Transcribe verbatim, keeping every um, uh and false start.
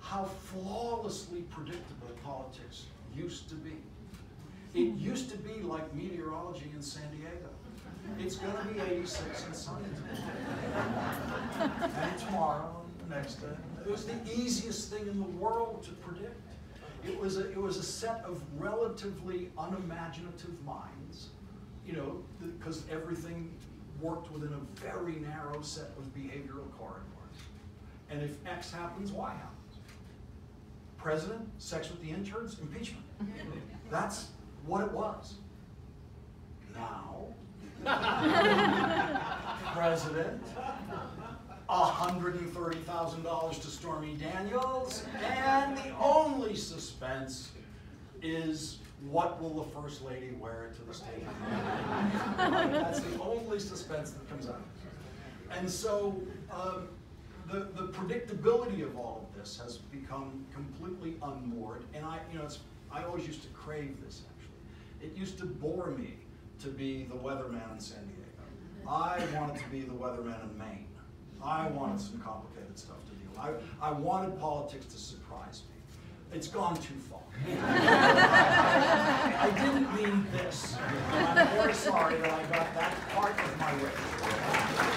how flawlessly predictable politics used to be. It used to be like meteorology in San Diego. It's going to be eighty-six and sunny today. And tomorrow and the next day. It was the easiest thing in the world to predict. It was a, it was a set of relatively unimaginative minds, you know, because everything worked within a very narrow set of behavioral corridors. And if X happens, Y happens. President, sex with the interns, impeachment. That's what it was. Now, President, one hundred thirty thousand dollars to Stormy Daniels, and the only suspense is what will the First Lady wear to the State of the Union? That's the only suspense that comes out. And so um, the, the predictability of all of this has become completely unmoored, and I, you know, it's, I always used to crave this, actually. It used to bore me to be the weatherman in San Diego. I wanted to be the weatherman in Maine. I wanted some complicated stuff to deal with. I, I wanted politics to surprise me. It's gone too far.